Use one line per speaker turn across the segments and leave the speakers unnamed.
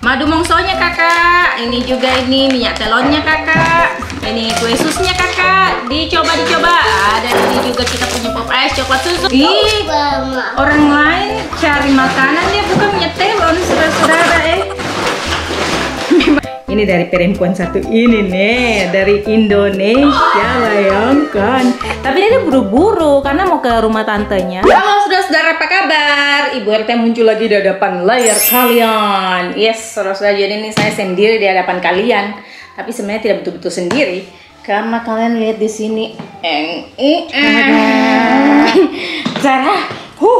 Madu mongsonya kakak. Ini juga ini minyak telonnya kakak. Ini kue susnya kakak. Dicoba. Ada ini juga kita punya pop ice coklat susu. Ih, orang lain cari makanan dia bukan minyak telon saudara-saudara Ini dari perempuan satu ini nih, dari Indonesia, bayangkan. Tapi dia buru-buru karena mau ke rumah tantenya. Halo saudara-saudara, apa kabar? Ibu RT muncul lagi di hadapan layar kalian. Yes, saudara-saudara, jadi ini saya sendiri di hadapan kalian. Tapi sebenarnya tidak betul-betul sendiri, karena kalian lihat di sini. Sarah,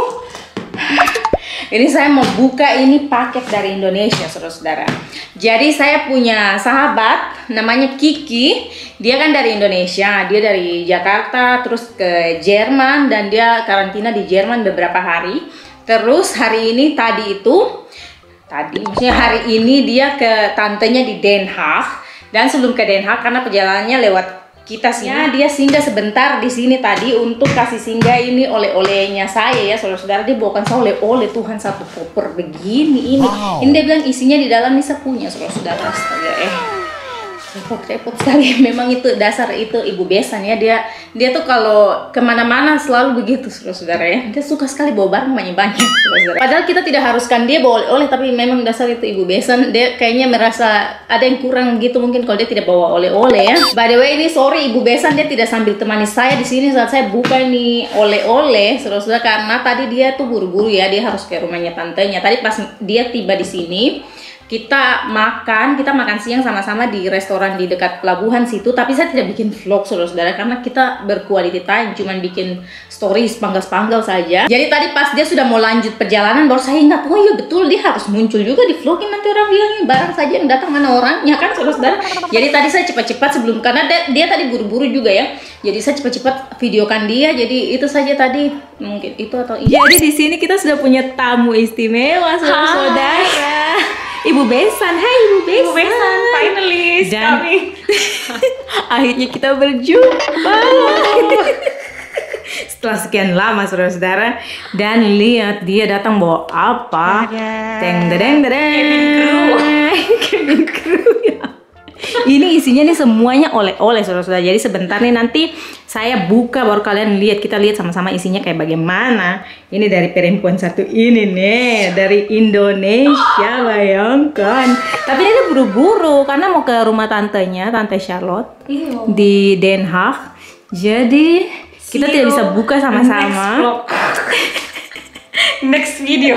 ini saya mau buka ini paket dari Indonesia, saudara-saudara. Jadi saya punya sahabat namanya Kiki. Dia kan dari Indonesia, dia dari Jakarta terus ke Jerman dan dia karantina di Jerman beberapa hari. Terus hari ini maksudnya hari ini dia ke tantenya di Den Haag. Dan sebelum ke Den Haag karena perjalanannya lewat kita sih, dia singgah sebentar di sini tadi untuk kasih singgah ini oleh-olehnya saya ya, saudara-saudara. Dia bawakan saya oleh-oleh, Tuhan, satu koper begini ini. Wow. Ini dia bilang isinya di dalam nih saya punya, saudara-saudara. Repot sekali. Memang itu dasar itu ibu besan ya, dia tuh kalau kemana-mana selalu begitu, saudara-saudara ya. Dia suka sekali bawa barang banyak-banyak, saudara-saudara. Padahal kita tidak haruskan dia bawa oleh-oleh, tapi memang dasar itu ibu besan. Dia kayaknya merasa ada yang kurang gitu mungkin kalau dia tidak bawa oleh-oleh ya. By the way, ini sorry ibu besan, dia tidak sambil temani saya di sini saat saya buka ini oleh-oleh, saudara-saudara, karena tadi dia tuh buru-buru ya, dia harus ke rumahnya tantenya. Tadi pas dia tiba di sini, kita makan siang sama-sama di restoran di dekat pelabuhan situ. Tapi saya tidak bikin vlog, saudara-saudara, karena kita berquality time, cuman bikin stories panggal-panggal saja. Jadi tadi pas dia sudah mau lanjut perjalanan, baru saya ingat, oh iya betul, dia harus muncul juga di vlogin. Nanti orang bilangnya barang saja yang datang mana orangnya kan, saudara-saudara. Jadi tadi saya cepat-cepat sebelum, karena dia tadi buru-buru juga ya. Jadi saya cepat-cepat videokan dia. Jadi itu saja tadi, mungkin itu atau ini. Jadi di sini kita sudah punya tamu istimewa, saudara-saudara. Ibu Besan, hai Ibu Besan.
Ibu Besan, finally kami.
Akhirnya kita berjumpa. Setelah sekian lama, saudara-saudara. Dan lihat dia datang bawa apa? Cabin crew ya. Ini isinya nih semuanya oleh-oleh, saudara-saudara. Jadi sebentar nih nanti saya buka baru kalian lihat, kita lihat sama-sama isinya kayak bagaimana. Ini dari perempuan satu ini nih, dari Indonesia, bayangkan. Tapi dia buru-buru karena mau ke rumah tantenya, Tante Charlotte di Den Haag. Jadi kita tidak bisa buka sama-sama.
Next video.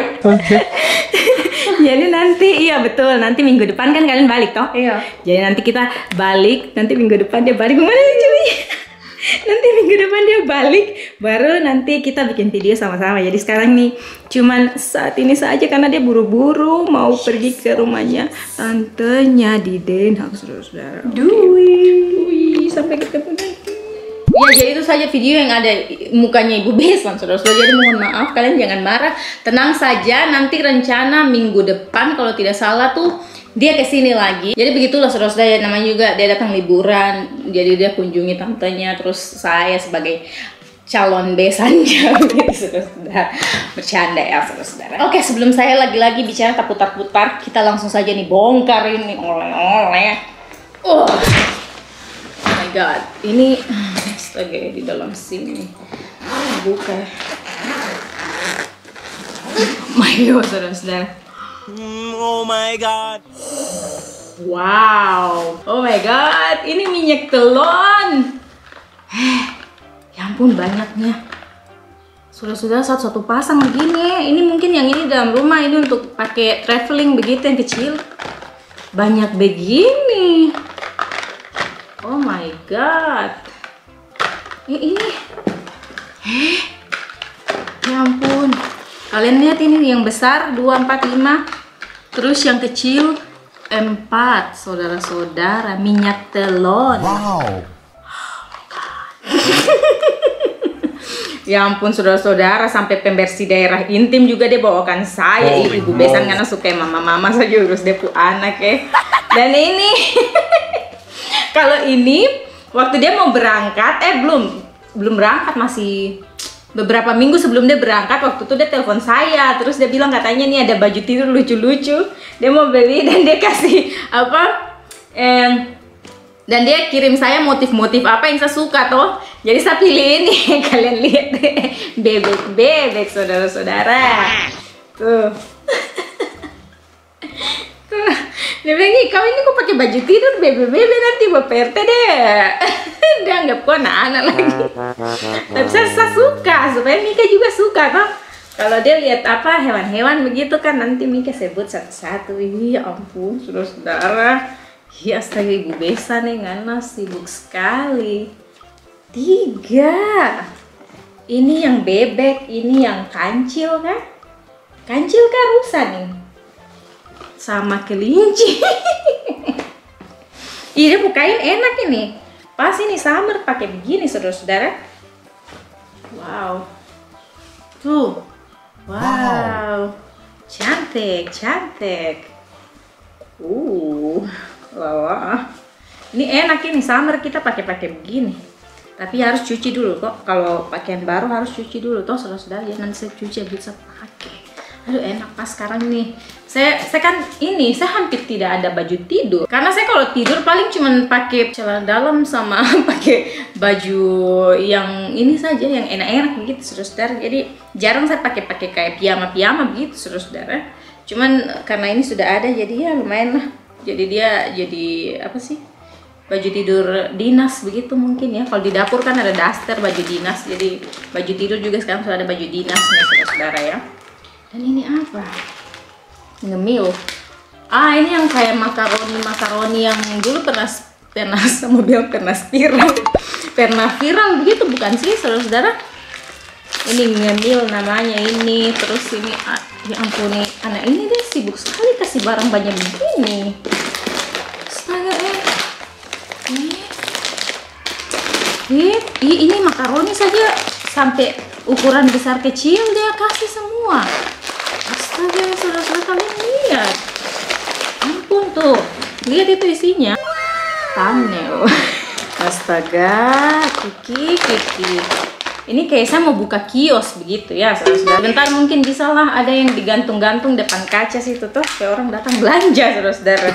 Jadi nanti, iya betul, nanti minggu depan kan kalian balik toh?
Iya.
Jadi nanti kita balik, nanti minggu depan dia balik. Gimana cuy? Nanti minggu depan dia balik, baru nanti kita bikin video sama-sama. Jadi sekarang nih, cuman saat ini saja karena dia buru-buru mau pergi ke rumahnya tantenya di Den Haag, saudara-saudara. Dui, sampai ketemu nanti. Ya, jadi itu saja video yang ada mukanya Ibu Besan, saudara-saudara. Jadi mohon maaf, kalian jangan marah. Tenang saja, nanti rencana minggu depan kalau tidak salah tuh dia kesini lagi. Jadi begitulah, saudara-saudara. Namanya juga dia datang liburan, jadi dia kunjungi tantenya. Terus saya sebagai calon besannya, gitu, saudara-saudara. Bercanda ya, saudara-saudara. Oke, sebelum saya lagi-lagi bicara putar-putar, kita langsung saja nih bongkar ini oleh-oleh. Oh my god, ini astaga di dalam sini buka. My god, saudara-saudara.
Oh my god.
Wow. Oh my god, ini minyak telon. Ya ampun, banyaknya. Saudara-saudara, satu-satu pasang begini. Ini mungkin yang ini dalam rumah, ini untuk pakai traveling begitu yang kecil. Banyak begini. Oh my god. Ini. Ya ampun. Kalian lihat ini yang besar 245. Terus yang kecil 4, saudara-saudara, minyak telon.
Wow.
Ya ampun, saudara-saudara, sampai pembersih daerah intim juga dia bawakan saya. Ibu Besan karena suka mama-mama saja urus dia pu anak ya. Dan ini kalau ini waktu dia mau berangkat, belum berangkat, beberapa minggu sebelum dia berangkat, waktu itu dia telepon saya, terus dia bilang katanya nih ada baju tidur lucu-lucu, dia mau beli dan dia kasih apa, dan dia kirim saya motif-motif apa yang saya suka toh. Jadi saya pilih ini, kalian lihat deh, bebek saudara-saudara, tuh. Tuh, dia bilang nih, kau ini kok pakai baju tidur bebek nanti bapak RT deh. Dia anggap kok anak-anak lagi. Tapi saya suka, supaya Mika juga suka kan. Kalau dia lihat apa hewan-hewan begitu kan, nanti Mika sebut satu-satu. Ya ampun, saudara-saudara. Ya astaga, Ibu Besa nih ngana sibuk sekali. 3. Ini yang bebek, ini yang kancil kan? Kancil kan rusa nih. Sama kelinci. Ini bukain enak ini. Pas ini summer pakai begini saudara-saudara. Wow. Tuh. Wow. Cantik, cantik. Wah. Ini enak ini summer kita pakai begini. Tapi harus cuci dulu kok. Kalau pakaian baru harus cuci dulu toh saudara-saudara. Ya nanti saya cuci bisa pakai. Aduh enak pas sekarang nih. Saya kan ini, saya hampir tidak ada baju tidur. Karena saya kalau tidur paling cuman pakai celana dalam sama pakai baju yang ini saja, yang enak-enak begitu saudara-saudara. Jadi jarang saya pakai kayak piyama begitu saudara-saudara. Cuman karena ini sudah ada jadi ya lumayan lah. Jadi dia jadi apa sih? Baju tidur dinas begitu mungkin ya. Kalau di dapur kan ada daster baju dinas. Jadi baju tidur juga sekarang sudah ada baju dinas nih saudara-saudara ya. Dan ini apa? Ngemil. Ini yang kayak makaroni yang dulu pernah sama bilang pernah viral begitu bukan sih saudara-saudara? Ini ngemil namanya ini. Terus ini ya ampun nih, anak ini deh sibuk sekali kasih barang banyak begini. Astaga ini makaroni saja sampai ukuran besar kecil dia kasih semua. Astaga saudara-saudara, kalian lihat. Ampun tuh, lihat itu isinya. Thumbnail. Astaga, Kiki. Ini kayak saya mau buka kios begitu ya saudara-saudara. Bentar mungkin bisa lah ada yang digantung-gantung depan kaca situ tuh, kayak orang datang belanja saudara-saudara.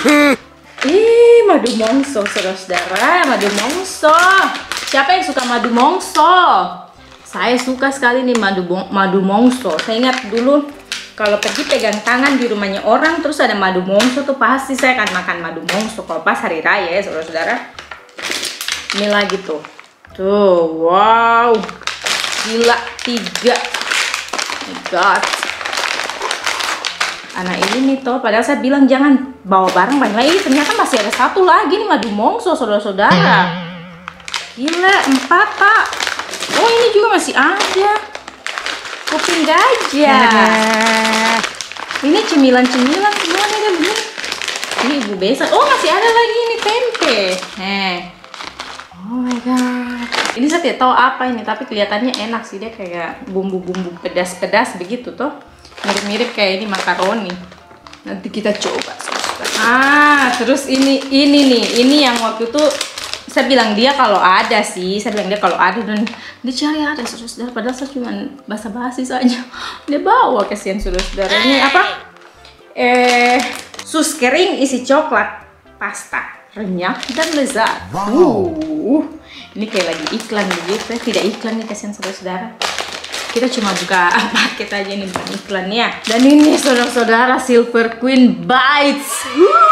Madu mongso saudara-saudara, madu mongso. Siapa yang suka madu mongso? Saya suka sekali nih madu mongso. Saya ingat dulu kalau pergi pegang tangan di rumahnya orang terus ada madu mongso tuh pasti saya akan makan madu mongso kalau pas hari raya ya saudara-saudara. Ini lagi tuh. Tuh, wow. Gila 3. Oh my god. Anak ini nih toh, padahal saya bilang jangan bawa barang banyak lagi. Ternyata masih ada satu lagi nih madu mongso saudara-saudara. Gila, 4 pak. Oh ini juga masih ada. Kuping gajah. Ini cemilan-cemilan semua nih ada begini. Ini Ibu Besa. Oh masih ada lagi ini tempe. Oh my god. Ini saya tidak tahu apa ini, tapi kelihatannya enak sih, dia kayak bumbu-bumbu pedas-pedas begitu toh. Mirip-mirip kayak ini makaroni. Nanti kita coba. Terus ini nih, ini yang waktu itu saya bilang dia kalau ada sih, dan dia cari ada saudara-saudara, padahal saya cuma basa-basi saja. Dia bawa kasihan saudara-saudara. Ini apa? Sus kering isi coklat pasta. Renyah dan lezat. Ini kayak lagi iklan begitu. Tidak iklan nih kasihan saudara-saudara. Kita cuma buka paket aja nih bukan iklannya. Dan ini saudara-saudara Silver Queen Bites.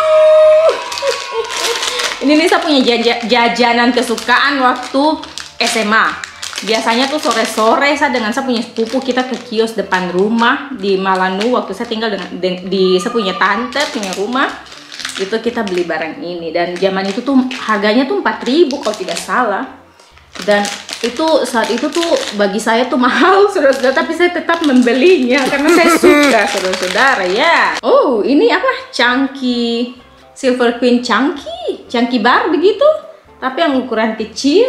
Ini nih saya punya jajanan kesukaan waktu SMA. Biasanya tuh sore-sore saya dengan saya punya sepupu kita ke kios depan rumah di Malanu waktu saya tinggal di saya punya tante punya rumah. Itu kita beli barang ini dan zaman itu tuh harganya tuh 4.000 kalau tidak salah. Dan itu saat itu tuh bagi saya tuh mahal saudara-saudara, tapi saya tetap membelinya karena saya suka saudara-saudara ya. Oh ini apa? Chunky Silver Queen Chunky bar begitu, tapi yang ukuran kecil.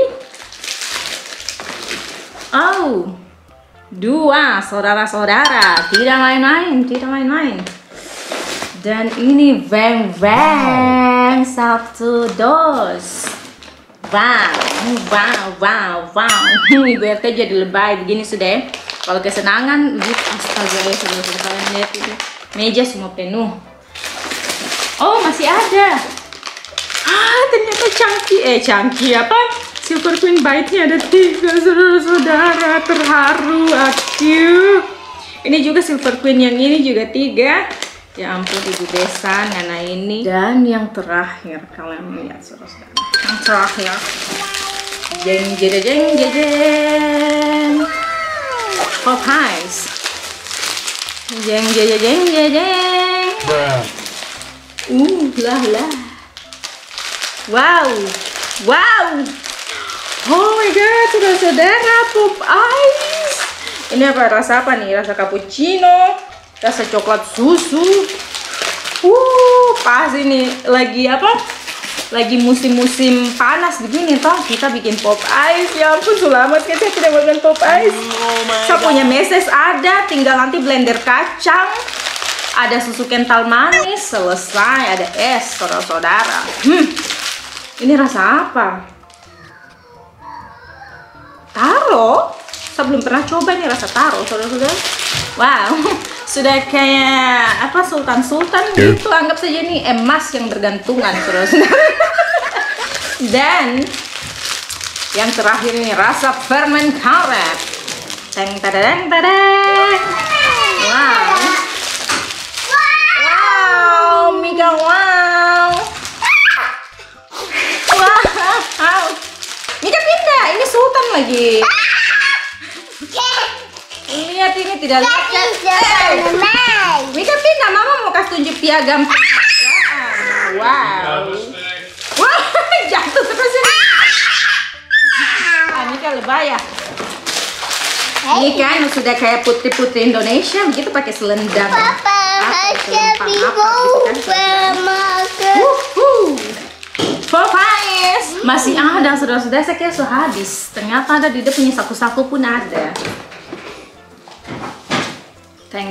Oh 2 saudara-saudara, tidak main-main. Dan ini Bang 1, 2. Wow. Ibu RT jadi lebay begini sudah ya. Kalau kesenangan gitu, astaga ya, saudara-saudara kalian lihat itu. Meja semua penuh. Oh, masih ada. Ternyata cangki apa? Silver Queen Bite-nya ada 3, saudara-saudara. Terharu aku. Ini juga Silver Queen, yang ini juga 3. Ya ampun, Ibu Besan, Ngana ini. Dan yang terakhir, kalian lihat saudara-saudara. Yang terakhir. Jeng. Popeyes. Jeng. Lah. Wow. Oh my god, saudara-saudara, Popeyes. Ini apa, rasa apa nih? Rasa cappuccino, rasa coklat susu. Pas ini lagi apa? Lagi musim-musim panas begini toh, kita bikin Popeyes. Ya ampun, selamat kita tidak makan Popeyes. Saya punya meses ada, tinggal nanti blender kacang. Ada susu kental manis, selesai. Ada es, saudara-saudara. Ini rasa apa? Taro? Saya belum pernah coba ini rasa taro, saudara-saudara. Wow, sudah kayak apa, sultan-sultan gitu. Anggap saja ini emas yang bergantungan, saudara-saudara. Dan yang terakhir ini rasa permen karet. Tadang. Wow, Mika, wow. Mika pindah, ini sultan lagi. Lihat ini tidak lihat. Mika pindah, mama mau kasih tunjuk piagam. Wow. Wah, jatuh terus ini. Mika lebay ya. Ini kan sudah kayak putri-putri Indonesia begitu, pakai selendang. Popeyes masih ada, saudara-saudara. Saya kira sudah habis. Ternyata ada di dia punya saku-saku pun ada. Teng.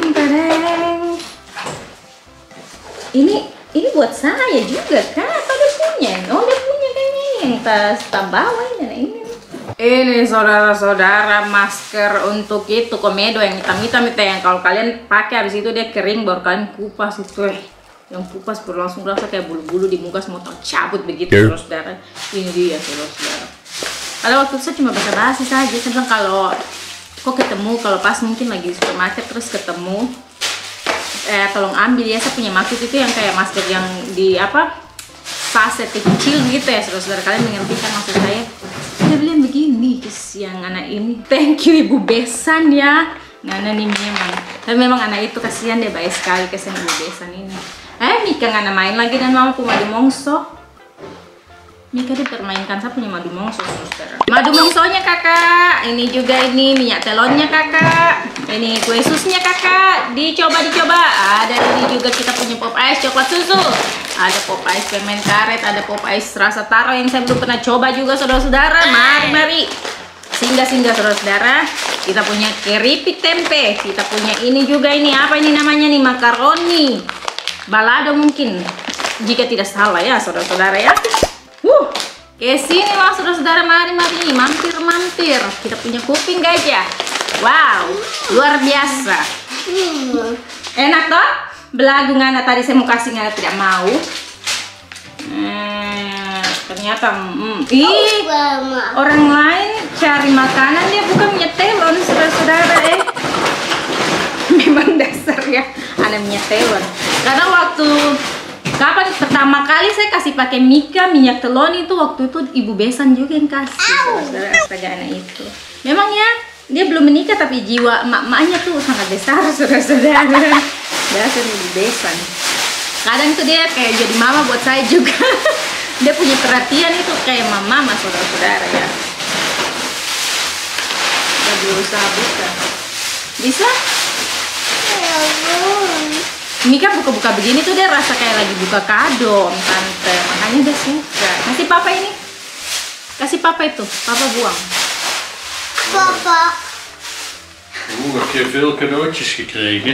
Ini buat saya juga kan? Atau dia punya? Oh, dia punya kayaknya yang tas bawah ini. Ini saudara-saudara, masker untuk itu komedo yang hitam-hitam itu, yang kalau kalian pakai habis itu dia kering baru kalian kupas itu. Yang kupas berlangsung rasa kayak bulu-bulu di muka semua tercabut begitu, saudara-saudara. Ini dia, saudara-saudara. Pada waktu itu saya cuma basa-basi saja, saya bilang kalau kalau pas mungkin lagi di supermarket terus ketemu, tolong ambil ya, saya punya maksud itu yang kayak masker yang di apa, saset kecil gitu ya, saudara-saudara. Kalian mengerti kan maksud saya? Dia bilang begini, yang anak ini. Thank you Ibu Besan ya. Ngana nih memang. Tapi memang anak itu kasihan, dia baik sekali, kasihan Ibu Besan ini. Mika ngana main lagi dan mama punya madu mongso. Mika dipermainkan, saya punya madu mongso, saudara. Madu mongsonya kakak. Ini juga ini minyak telonnya kakak. Ini kue susnya kakak. Dicoba. Ada ini juga kita punya Popeyes coklat susu. Ada Popeyes permen karet. Ada Popeyes rasa taro yang saya belum pernah coba juga, saudara-saudara. Mari. Singgah saudara-saudara. Kita punya keripik tempe. Kita punya ini juga, ini apa ini namanya nih, makaroni balado mungkin, jika tidak salah ya, saudara-saudara ya. Ke sini lah saudara-saudara, mari mampir. Kita punya kuping gajah. Wow, luar biasa. Enak toh? Belagu ngana tadi saya mau kasih, ngana tidak mau. Ternyata orang lain cari makanan dia bukan minyak telon, saudara-saudara. Memang dasar ya, ada minyak telon. Karena waktu kapan pertama kali saya kasih pakai Mika minyak telon itu, waktu itu Ibu Besan juga yang kasih, saudara. Astaga, anak itu memang ya, dia belum menikah tapi jiwa emak-emaknya tuh sangat besar, saudara-saudara. Dasar Ibu Besan. Kadang tuh dia kayak jadi mama buat saya juga. Dia punya perhatian itu kayak mama, saudara-saudara ya. Kita berusaha buka. Bisa? Mika buka-buka begini tuh dia rasa kayak lagi buka kado, tante. Makanya dia suka. Kasih papa ini. Kasih papa itu. Papa buang.
Papa.
Heb je veel cadeautjes gekregen?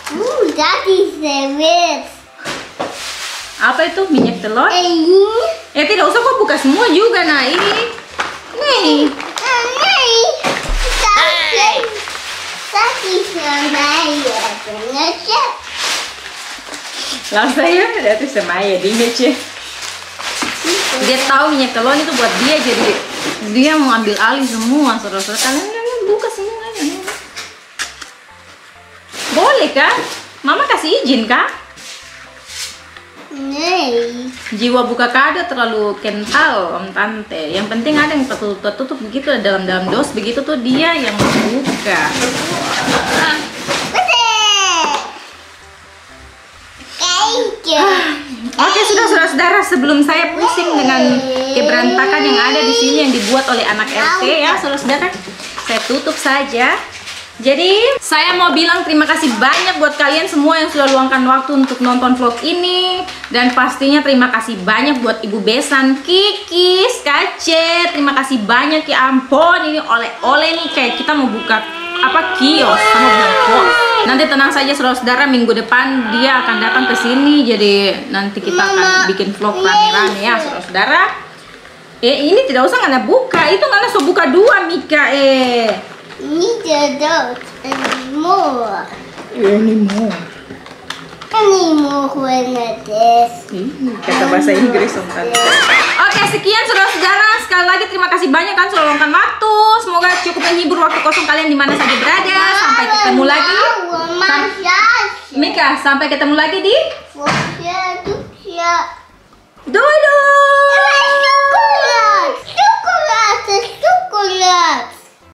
Dat is wit.
Apa itu? Minyak telur?
Ini
Tidak usah kok buka semua juga. Nah ini nih. Lalu saya dari semaya di Mece. Dia tahu minyak telur itu buat dia, jadi dia mau ambil alih semua. Saudara-saudara, kalian buka semuanya. Boleh kan? Mama kasih izin kah? Jiwa buka kado terlalu kental, Om Tante. Yang penting ada yang tertutup begitu dalam dos begitu tuh dia yang buka. Oke, sudah saudara-saudara, sebelum saya pusing dengan keberantakan yang ada di sini yang dibuat oleh anak RT ya, saudara-saudara, saya tutup saja. Jadi saya mau bilang terima kasih banyak buat kalian semua yang sudah luangkan waktu untuk nonton vlog ini. Dan pastinya terima kasih banyak buat Ibu Besan, Kikis, Kace. Terima kasih banyak, ya ampun, ini oleh-oleh nih, kayak kita mau buka kios sama bilang. Nanti tenang saja saudara-saudara, minggu depan dia akan datang ke sini. Jadi nanti kita akan bikin vlog rame-rame ya saudara-saudara. Ini tidak usah Ngana buka, itu Ngana so buka 2 Mika.
Need adult anymore.
Anymore
when it is.
Kata bahasa Inggris Om Tante. Oke, sekian saudara-saudara. Sekali lagi terima kasih banyak kan sudah luangkan waktu. Semoga cukup menghibur waktu kosong kalian di mana saja berada. Sampai ketemu lagi. Mika, sampai ketemu lagi di
Ya.
Dodo.